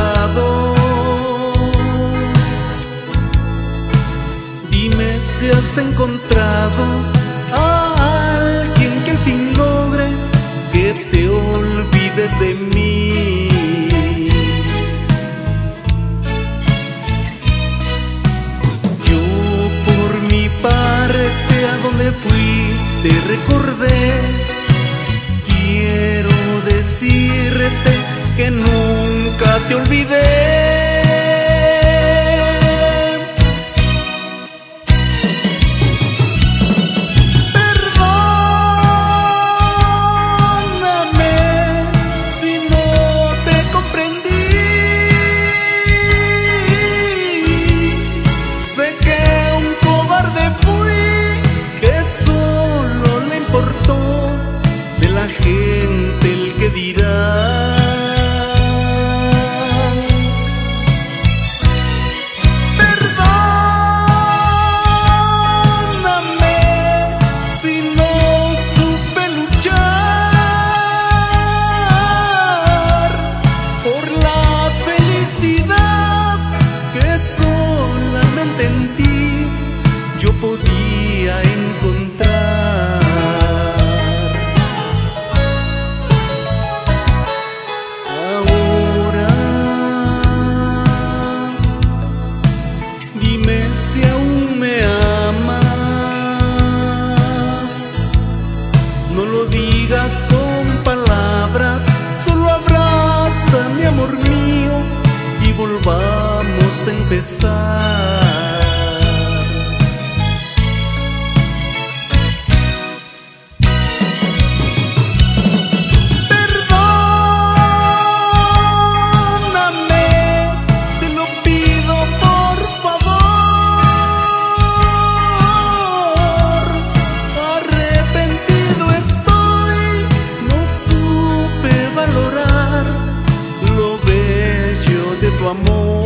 lado. Dime si has encontrado a alguien que al fin logre que te olvides de mí. Yo por mi parte a donde fui te recordé. Quiero decirte que nunca te olvidé. Gente el que dirá. Perdóname si no supe luchar por la felicidad que solamente en ti yo podía encontrar. Si aún me amas, no lo digas con palabras, solo abraza mi amor mío y volvamos a empezar. Amor.